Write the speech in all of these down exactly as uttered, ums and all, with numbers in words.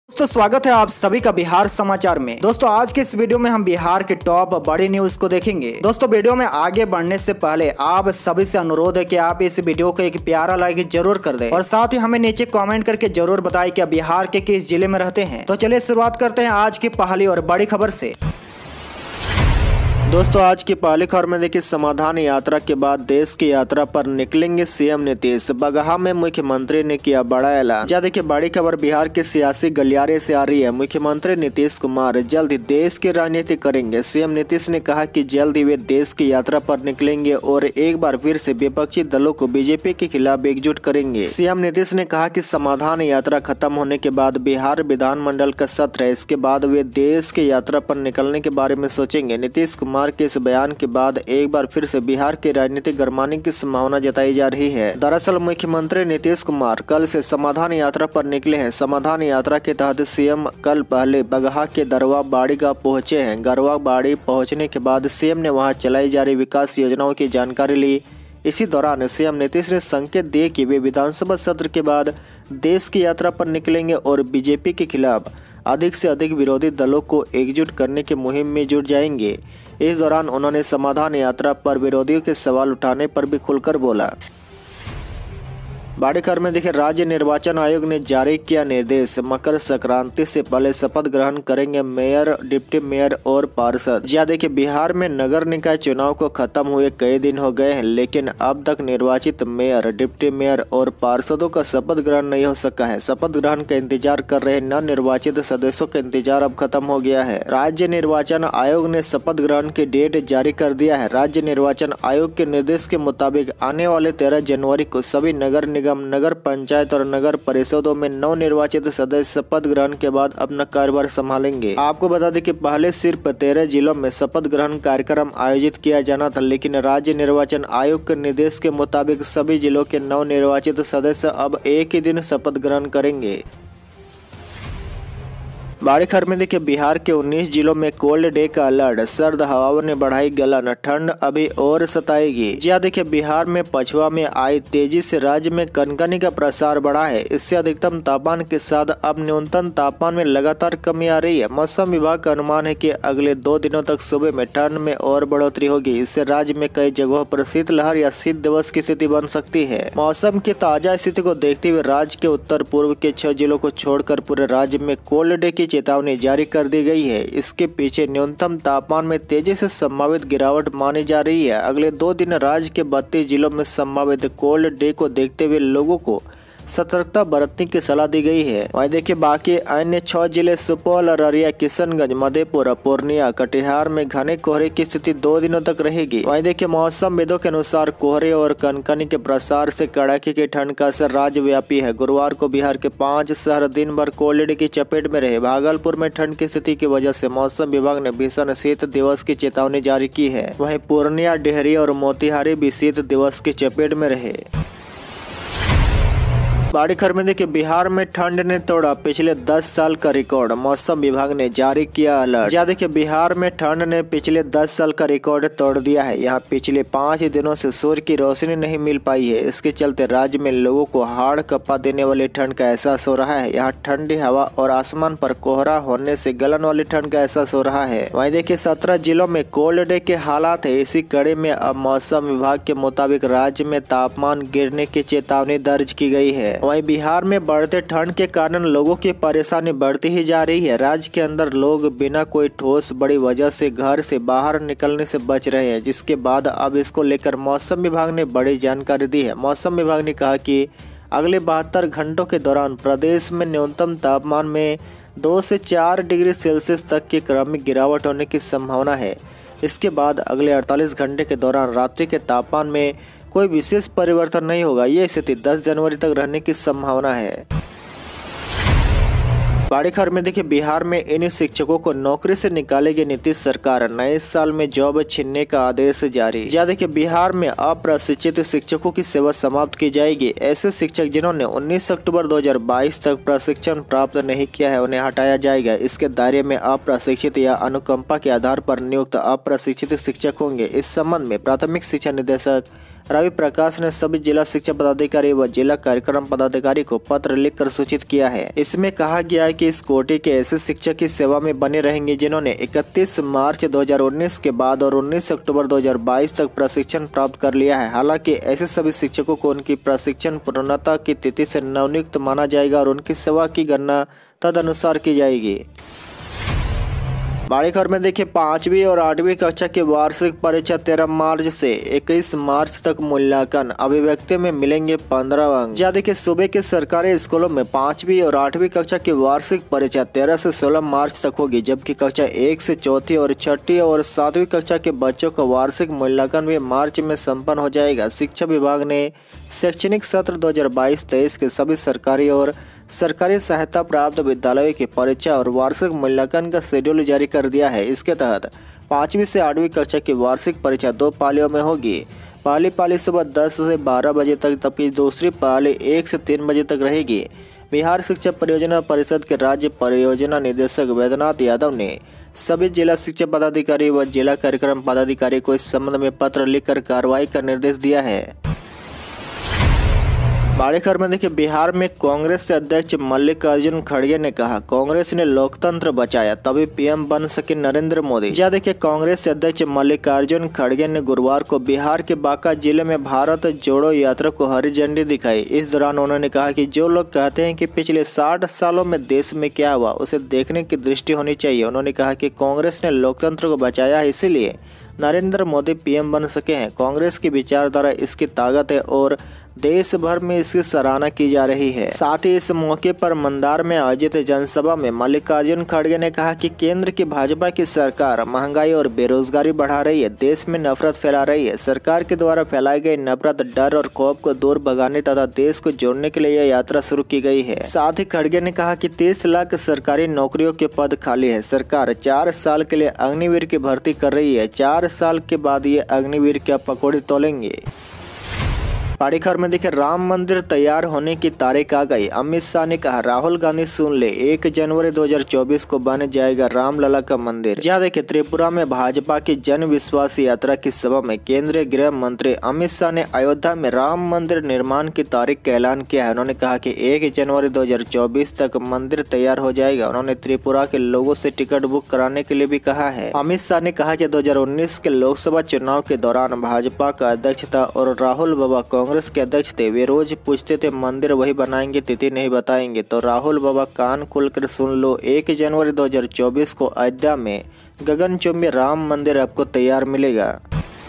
दोस्तों स्वागत है आप सभी का बिहार समाचार में। दोस्तों आज के इस वीडियो में हम बिहार के टॉप बड़ी न्यूज को देखेंगे। दोस्तों वीडियो में आगे बढ़ने से पहले आप सभी से अनुरोध है कि आप इस वीडियो को एक प्यारा लाइक जरूर कर दें और साथ ही हमें नीचे कमेंट करके जरूर बताएं कि आप बिहार के किस जिले में रहते हैं। तो चलिए शुरुआत करते हैं आज की पहली और बड़ी खबर से। दोस्तों आज की पहली खबर में देखिए, समाधान यात्रा के बाद देश की यात्रा पर निकलेंगे सीएम नीतीश। बगहा में मुख्यमंत्री ने किया बड़ा ऐलान। जा देखिए बड़ी खबर बिहार के सियासी गलियारे से आ रही है। मुख्यमंत्री नीतीश कुमार जल्द ही देश की राजनीति करेंगे। सीएम नीतीश ने कहा कि जल्द ही वे देश की यात्रा पर निकलेंगे और एक बार फिर से विपक्षी दलों को बीजेपी के खिलाफ एकजुट करेंगे। सीएम नीतीश ने कहा कि समाधान यात्रा खत्म होने के बाद बिहार विधानमंडल का सत्र है, इसके बाद वे देश की यात्रा पर निकलने के बारे में सोचेंगे। नीतीश कुमार के इस बयान के बाद एक बार फिर से बिहार की राजनीति गरमाने की संभावना जताई जा रही है। दरअसल मुख्यमंत्री नीतीश कुमार कल से समाधान यात्रा पर निकले हैं। समाधान यात्रा के तहत सीएम कल पहले बगहा के दरवा बाड़ी गांव पहुंचे हैं। गरवा बाड़ी पहुंचने के बाद सीएम ने वहां चलाई जा रही विकास योजनाओं की जानकारी ली। इसी दौरान सीएम नीतीश ने संकेत दिए कि वे विधानसभा सत्र के बाद देश की यात्रा पर निकलेंगे और बीजेपी के खिलाफ अधिक से अधिक विरोधी दलों को एकजुट करने की मुहिम में जुट जाएंगे। इस दौरान उन्होंने समाधान यात्रा पर विरोधियों के सवाल उठाने पर भी खुलकर बोला। बड़ी खबर में देखिए, राज्य निर्वाचन आयोग ने जारी किया निर्देश। मकर संक्रांति से पहले शपथ ग्रहण करेंगे मेयर, डिप्टी मेयर और पार्षद। जी देखिए बिहार में नगर निकाय चुनाव को खत्म हुए कई दिन हो गए हैं, लेकिन अब तक निर्वाचित मेयर, डिप्टी मेयर और पार्षदों का शपथ ग्रहण नहीं हो सका है। शपथ ग्रहण का इंतजार कर रहे नव निर्वाचित सदस्यों का इंतजार अब खत्म हो गया है। राज्य निर्वाचन आयोग ने शपथ ग्रहण की डेट जारी कर दिया है। राज्य निर्वाचन आयोग के निर्देश के मुताबिक आने वाले तेरह जनवरी को सभी नगर निगम, नगर पंचायत और नगर परिषदों में नव निर्वाचित सदस्य शपथ ग्रहण के बाद अपना कार्यभार संभालेंगे। आपको बता दें कि पहले सिर्फ तेरह जिलों में शपथ ग्रहण कार्यक्रम आयोजित किया जाना था, लेकिन राज्य निर्वाचन आयोग के निर्देश के मुताबिक सभी जिलों के नव निर्वाचित सदस्य अब एक ही दिन शपथ ग्रहण करेंगे। बड़ी खबर में देखिए, बिहार के उन्नीस जिलों में कोल्ड डे का अलर्ट। सर्द हवाओं ने बढ़ाई गलन, ठंड अभी और सताएगी। जी देखिए बिहार में पछुआ में आई तेजी से राज्य में कनकनी का प्रसार बढ़ा है। इससे अधिकतम तापमान के साथ अब न्यूनतम तापमान में लगातार कमी आ रही है। मौसम विभाग का अनुमान है कि अगले दो दिनों तक सुबह में ठंड में और बढ़ोतरी होगी। इससे राज्य में कई जगहों पर शीतलहर या शीत दिवस की स्थिति बन सकती है। मौसम की ताजा स्थिति को देखते हुए राज्य के उत्तर पूर्व के छह जिलों को छोड़कर पूरे राज्य में कोल्ड डे की चेतावनी जारी कर दी गई है। इसके पीछे न्यूनतम तापमान में तेजी से संभावित गिरावट मानी जा रही है। अगले दो दिन राज्य के बत्तीस जिलों में संभावित कोल्ड डे को देखते हुए लोगों को सतर्कता बरतने की सलाह दी गई है। वहीं देखिए बाकी अन्य छह जिले सुपौल, अररिया, किशनगंज, मधेपुरा, पूर्णिया, कटिहार में घने कोहरे की स्थिति दो दिनों तक रहेगी। वहीं देखिए मौसम विदों के अनुसार कोहरे और कनकनी के प्रसार से कड़ाके की ठंड का असर राज्यव्यापी है। गुरुवार को बिहार के पांच शहर दिन भर कोल्ड डे की चपेट में रहे। भागलपुर में ठंड की स्थिति की वजह से मौसम विभाग ने भीषण शीत दिवस की चेतावनी जारी की है। वहीं पूर्णिया, डेहरी और मोतिहारी भी शीत दिवस की चपेट में रहे। बड़ी खबर में देखिए, बिहार में ठंड ने तोड़ा पिछले दस साल का रिकॉर्ड। मौसम विभाग ने जारी किया अलर्ट। जा देखिए बिहार में ठंड ने पिछले दस साल का रिकॉर्ड तोड़ दिया है। यहाँ पिछले पाँच दिनों से सूर्य की रोशनी नहीं मिल पाई है। इसके चलते राज्य में लोगों को हाड़ कपा देने वाली ठंड का एहसास हो रहा है। यहाँ ठंडी हवा और आसमान पर कोहरा होने से गलन वाली ठंड का एहसास हो रहा है। वहीं देखिए सत्रह जिलों में कोल्ड डे के हालात है। इसी कड़ी में अब मौसम विभाग के मुताबिक राज्य में तापमान गिरने की चेतावनी दर्ज की गई है। वहीं बिहार में बढ़ते ठंड के कारण लोगों की परेशानी बढ़ती ही जा रही है। राज्य के अंदर लोग बिना कोई ठोस बड़ी वजह से घर से बाहर निकलने से बच रहे हैं, जिसके बाद अब इसको लेकर मौसम विभाग ने बड़ी जानकारी दी है। मौसम विभाग ने कहा कि अगले बहत्तर घंटों के दौरान प्रदेश में न्यूनतम तापमान में दो से चार डिग्री सेल्सियस तक की क्रमिक गिरावट होने की संभावना है। इसके बाद अगले अड़तालीस घंटे के दौरान रात्रि के तापमान में कोई विशेष परिवर्तन नहीं होगा। ये स्थिति दस जनवरी तक रहने की संभावना है। बड़ी खबर में देखिए, बिहार में इन शिक्षकों को नौकरी से निकालेगी नीतीश सरकार। नए साल में जॉब छीनने का आदेश जारी। या देखिए बिहार में अप्रशिक्षित शिक्षकों की सेवा समाप्त की जाएगी। ऐसे शिक्षक जिन्होंने उन्नीस अक्टूबर दो हज़ार बाईस तक प्रशिक्षण प्राप्त नहीं किया है उन्हें हटाया जाएगा। इसके दायरे में अप्रशिक्षित या अनुकंपा के आधार पर नियुक्त अप्रशिक्षित शिक्षक होंगे। इस संबंध में प्राथमिक शिक्षा निदेशक रवि प्रकाश ने सभी जिला शिक्षा पदाधिकारी व जिला कार्यक्रम पदाधिकारी को पत्र लिखकर सूचित किया है। इसमें कहा गया है कि इस कोटि के ऐसे शिक्षक की सेवा में बने रहेंगे जिन्होंने इकतीस मार्च दो हज़ार उन्नीस के बाद और उन्नीस अक्टूबर दो हज़ार बाईस तक प्रशिक्षण प्राप्त कर लिया है। हालांकि ऐसे सभी शिक्षकों को उनकी प्रशिक्षण पूर्णता की तिथि से नवनियुक्त माना जाएगा और उनकी सेवा की गणना तदनुसार की जाएगी। बड़ी खबर में देखिए, पांचवी और आठवीं कक्षा की वार्षिक परीक्षा तेरह मार्च से इक्कीस मार्च तक मूल्यांकन अभिव्यक्ति में मिलेंगे पंद्रह अंक। जी देखिए, सूबे के सरकारी स्कूलों में पांचवी और आठवीं कक्षा की वार्षिक परीक्षा तेरह से सोलह मार्च तक होगी, जबकि कक्षा एक से चौथी और छठी और सातवीं कक्षा के बच्चों का वार्षिक मूल्यांकन भी मार्च में संपन्न हो जाएगा। शिक्षा विभाग ने शैक्षणिक सत्र दो हज़ार बाईस तेईस के सभी सरकारी और सरकारी सहायता प्राप्त विद्यालयों की परीक्षा और वार्षिक मूल्यांकन का शेड्यूल जारी कर दिया है। इसके तहत पाँचवीं से आठवीं कक्षा की वार्षिक परीक्षा दो पालियों में होगी। पहली पाली सुबह दस से बारह बजे तक, जबकि दूसरी पाली एक से तीन बजे तक रहेगी। बिहार शिक्षा परियोजना परिषद के राज्य परियोजना निदेशक वैद्यनाथ यादव ने सभी जिला शिक्षा पदाधिकारी व जिला कार्यक्रम पदाधिकारी को इस संबंध में पत्र लिखकर कार्रवाई का निर्देश दिया है। बड़ी खबर में देखिए, बिहार में कांग्रेस के अध्यक्ष मल्लिकार्जुन खड़गे ने कहा, कांग्रेस ने लोकतंत्र बचाया तभी पीएम बन सके नरेंद्र मोदी। जी देखिए, कांग्रेस के अध्यक्ष मल्लिकार्जुन खड़गे ने गुरुवार को बिहार के बांका जिले में भारत जोड़ो यात्रा को हरी झंडी दिखाई। इस दौरान उन्होंने कहा कि जो लोग कहते हैं कि पिछले साठ सालों में देश में क्या हुआ उसे देखने की दृष्टि होनी चाहिए। उन्होंने कहा कि कांग्रेस ने लोकतंत्र को बचाया है, इसीलिए नरेंद्र मोदी पीएम बन सके हैं। कांग्रेस की विचारधारा इसकी ताकत है और देश भर में इसकी सराहना की जा रही है। साथ ही इस मौके पर मंदार में आयोजित जनसभा में मल्लिकार्जुन खड़गे ने कहा कि केंद्र की भाजपा की सरकार महंगाई और बेरोजगारी बढ़ा रही है, देश में नफरत फैला रही है। सरकार के द्वारा फैलाई गई नफरत, डर और खौफ को दूर भगाने तथा देश को जोड़ने के लिए यह यात्रा शुरू की गई है। साथ ही खड़गे ने कहा कि तीस लाख सरकारी नौकरियों के पद खाली है। सरकार चार साल के लिए अग्निवीर की भर्ती कर रही है। चार साल के बाद ये अग्निवीर क्या पकौड़ी तोलेंगे। बड़ी खबर में देखिए, राम मंदिर तैयार होने की तारीख आ गई। अमित शाह ने कहा, राहुल गांधी सुन ले, एक जनवरी दो हज़ार चौबीस को बन जाएगा रामलला का मंदिर। जहाँ देखिए, त्रिपुरा में भाजपा की जन विश्वास यात्रा की सभा में केंद्रीय गृह मंत्री अमित शाह ने अयोध्या में राम मंदिर निर्माण की तारीख का ऐलान किया है। उन्होंने कहा कि एक जनवरी दो हज़ार चौबीस तक मंदिर तैयार हो जाएगा। उन्होंने त्रिपुरा के लोगों से टिकट बुक कराने के लिए भी कहा है। अमित शाह ने कहा कि दो हज़ार उन्नीस के लोकसभा चुनाव के दौरान भाजपा का अध्यक्ष था और राहुल बाबा कांग्रेस के अध्यक्ष थे। वे रोज पूछते थे मंदिर वही बनाएंगे, तिथि नहीं बताएंगे। तो राहुल बाबा कान खोलकर सुन लो, एक जनवरी दो हज़ार चौबीस को अयोध्या में गगनचुंबी राम मंदिर आपको तैयार मिलेगा।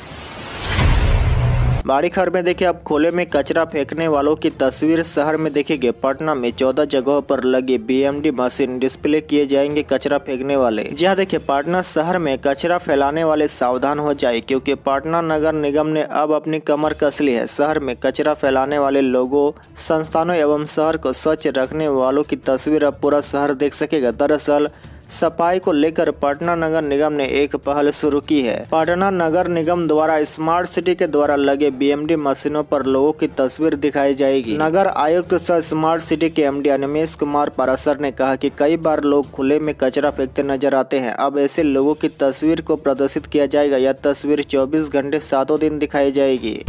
बड़ी खबर में देखिए, अब खुले में कचरा फेंकने वालों की तस्वीर शहर में देखेंगे। पटना में चौदह जगहों पर लगी बीएमडी मशीन डिस्प्ले किए जाएंगे कचरा फेंकने वाले। जहां देखिए, पटना शहर में कचरा फैलाने वाले सावधान हो जाए, क्योंकि पटना नगर निगम ने अब अपनी कमर कस ली है। शहर में कचरा फैलाने वाले लोगों, संस्थानों एवं शहर को स्वच्छ रखने वालों की तस्वीर अब पूरा शहर देख सकेगा। दरअसल सफाई को लेकर पटना नगर निगम ने एक पहल शुरू की है। पटना नगर निगम द्वारा स्मार्ट सिटी के द्वारा लगे बीएमडी मशीनों पर लोगों की तस्वीर दिखाई जाएगी। नगर आयुक्त सह स्मार्ट सिटी के एमडी अनिमेश कुमार पारासर ने कहा कि कई बार लोग खुले में कचरा फेंकते नजर आते हैं। अब ऐसे लोगों की तस्वीर को प्रदर्शित किया जाएगा। यह तस्वीर चौबीस घंटे सातों दिन दिखाई जाएगी।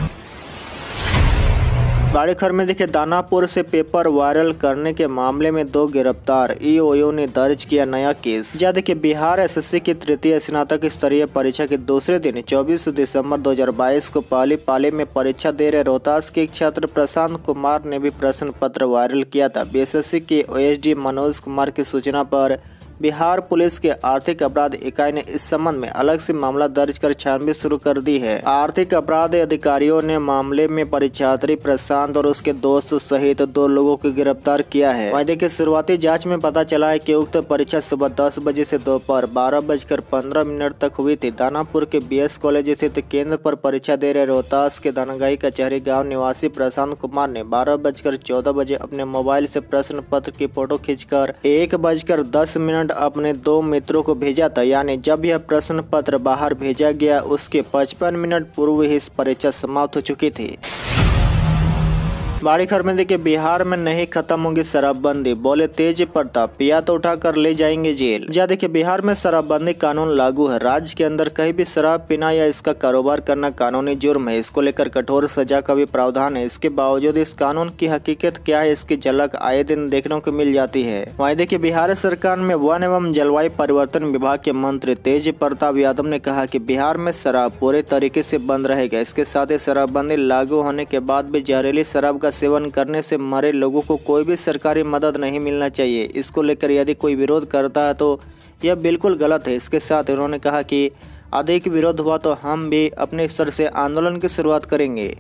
बड़ी खबर में देखिए, दानापुर से पेपर वायरल करने के मामले में दो गिरफ्तार। ईओयू ने दर्ज किया नया केस। जहाँ देखिए, बिहार एसएससी की तृतीय स्नातक स्तरीय परीक्षा के दूसरे दिन चौबीस दिसंबर दो हज़ार बाईस को पहली पाली में परीक्षा दे रहे रोहतास के छात्र प्रशांत कुमार ने भी प्रश्न पत्र वायरल किया था। बीएसएससी के ओएसडी मनोज कुमार की सूचना पर बिहार पुलिस के आर्थिक अपराध इकाई ने इस संबंध में अलग से मामला दर्ज कर छानबीन शुरू कर दी है। आर्थिक अपराध अधिकारियों ने मामले में परीक्षार्थी प्रशांत और उसके दोस्त सहित दो लोगों को गिरफ्तार किया है। वहीं देखिए, शुरुआती जांच में पता चला है कि उक्त परीक्षा सुबह दस बजे से दोपहर बारह बजकर पंद्रह मिनट तक हुई थी। दानापुर के बीएस कॉलेज स्थित केंद्र पर परीक्षा दे रहे रोहतास के धनगाई कचहरी गाँव निवासी प्रशांत कुमार ने बारह बजकर चौदह बजे अपने मोबाइल से प्रश्न पत्र की फोटो खींचकर एक बजकर दस मिनट अपने दो मित्रों को भेजा था। यानी जब यह प्रश्न पत्र बाहर भेजा गया उसके पचपन मिनट पूर्व ही इस परीक्षा समाप्त हो चुकी थी। बड़ी खबर में देखिए, बिहार में नहीं खत्म होगी शराबबंदी, बोले तेज प्रताप, पिया तो उठा कर ले जाएंगे जेल। जी देखिए, बिहार में शराबबंदी कानून लागू है। राज्य के अंदर कहीं भी शराब पीना या इसका कारोबार करना कानूनी जुर्म है। इसको लेकर कठोर सजा का भी प्रावधान है। इसके बावजूद इस कानून की हकीकत क्या है, इसकी झलक आए दिन देखने को मिल जाती है। वहीं देखिए, बिहार सरकार में वन एवं जलवायु परिवर्तन विभाग के मंत्री तेज प्रताप यादव ने कहा कि बिहार में शराब पूरे तरीके से बंद रहेगा। इसके साथ ही शराबबंदी लागू होने के बाद भी जहरीली शराब का सेवन करने से मरे लोगों को कोई भी सरकारी मदद नहीं मिलना चाहिए। इसको लेकर यदि कोई विरोध करता है तो यह बिल्कुल गलत है। इसके साथ उन्होंने कहा कि अधिक विरोध हुआ तो हम भी अपने स्तर से आंदोलन की शुरुआत करेंगे।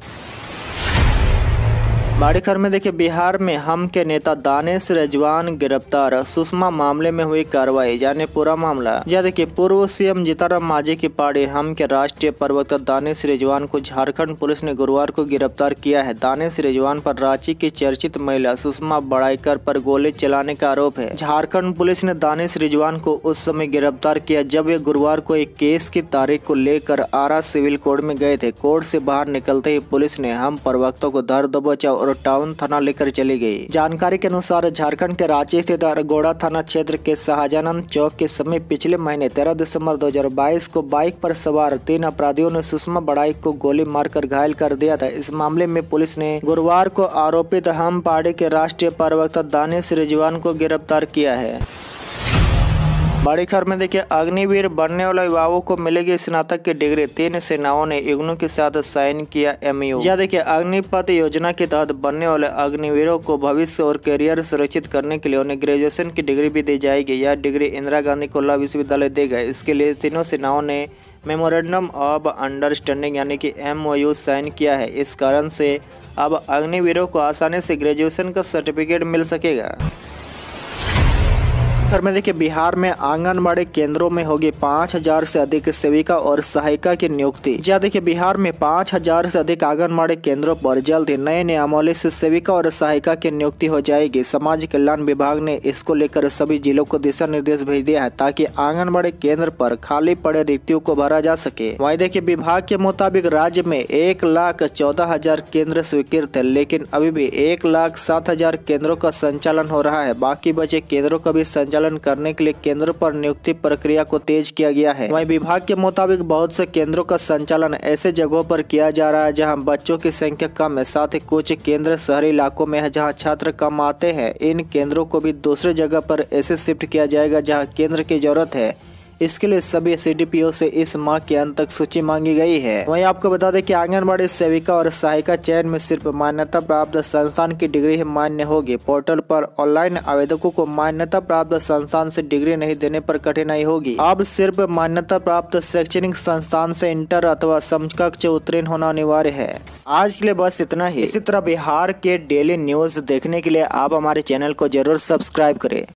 बड़ी खबर में देखिए, बिहार में हम के नेता दानिश रिजवान गिरफ्तार, सुषमा मामले में हुई कार्रवाई, जाने पूरा मामला। यह देखिए, पूर्व सीएम जीतनराम मांझी की पार्टी हम के राष्ट्रीय प्रवक्ता दानिश रिजवान को झारखंड पुलिस ने गुरुवार को गिरफ्तार किया है। दानिश रिजवान पर रांची की चर्चित महिला सुषमा बड़ाईकर पर गोली चलाने का आरोप है। झारखंड पुलिस ने दानिश रिजवान को उस समय गिरफ्तार किया जब वे गुरुवार को एक केस की तारीख को लेकर आरा सिविल कोर्ट में गए थे। कोर्ट से बाहर निकलते ही पुलिस ने हम प्रवक्ता को धर दबोचा और टाउन थाना लेकर चली गई। जानकारी के अनुसार झारखंड के रांची स्थित अरगोड़ा थाना क्षेत्र के शाहजानंद चौक के समीप पिछले महीने तेरह दिसंबर दो हजार बाईस को बाइक पर सवार तीन अपराधियों ने सुषमा बड़ाईकर को गोली मारकर घायल कर दिया था। इस मामले में पुलिस ने गुरुवार को आरोपित हम पार्टी के राष्ट्रीय प्रवक्ता दानिश रिजवान को गिरफ्तार किया है। बड़ी खबर में देखिए, अग्निवीर बनने वाले युवाओं को मिलेगी स्नातक की डिग्री, तीन सेनाओं ने इग्नू के साथ साइन किया एमयू। यह देखिए, अग्निपथ योजना के तहत बनने वाले अग्निवीरों को भविष्य और करियर सुरक्षित करने के लिए उन्हें ग्रेजुएशन की डिग्री भी दी जाएगी। यह डिग्री इंदिरा गांधी खुला विश्वविद्यालय देगा। इसके लिए तीनों सेनाओं ने मेमोरेंडम ऑफ अंडरस्टैंडिंग यानी कि एमओयू साइन किया है। इस कारण से अब अग्निवीरों को आसानी से ग्रेजुएशन का सर्टिफिकेट मिल सकेगा। खबर में देखिए, बिहार में आंगनबाड़ी केंद्रों में होगी पाँच हजार से अधिक सेविका और सहायिका की नियुक्ति। जी देखिए, बिहार में पाँच हजार से अधिक आंगनबाड़ी केंद्रों पर जल्द ही नए नियमावली से सेविका और सहायिका की नियुक्ति हो जाएगी। समाज कल्याण विभाग ने इसको लेकर सभी जिलों को दिशा निर्देश भेज दिया है ताकि आंगनबाड़ी केंद्र पर खाली पड़े रिक्तियों को भरा जा सके। वहीं देखिए, विभाग के मुताबिक राज्य में एक लाख चौदह हजार केंद्र स्वीकृत है, लेकिन अभी भी एक लाख सात हजार केंद्रों का संचालन हो रहा है। बाकी बचे केंद्रों का भी संचालन करने के लिए केंद्रों पर नियुक्ति प्रक्रिया को तेज किया गया है। वहीं विभाग के मुताबिक बहुत से केंद्रों का संचालन ऐसे जगहों पर किया जा रहा है जहां बच्चों की संख्या कम है। साथ ही कुछ केंद्र शहरी इलाकों में है जहां छात्र कम आते हैं। इन केंद्रों को भी दूसरे जगह पर ऐसे शिफ्ट किया जाएगा जहां केंद्र की जरूरत है। इसके लिए सभी सीडीपीओ से इस माह के अंत तक सूची मांगी गई है। वहीं आपको बता दें कि आंगनबाड़ी सेविका और सहायिका चयन में सिर्फ मान्यता प्राप्त संस्थान की डिग्री ही मान्य होगी। पोर्टल पर ऑनलाइन आवेदकों को मान्यता प्राप्त संस्थान से डिग्री नहीं देने पर कठिनाई होगी। अब सिर्फ मान्यता प्राप्त शैक्षणिक संस्थान से इंटर अथवा समकक्ष उत्तीर्ण होना अनिवार्य है। आज के लिए बस इतना ही। इसी तरह बिहार के डेली न्यूज देखने के लिए आप हमारे चैनल को जरूर सब्सक्राइब करें।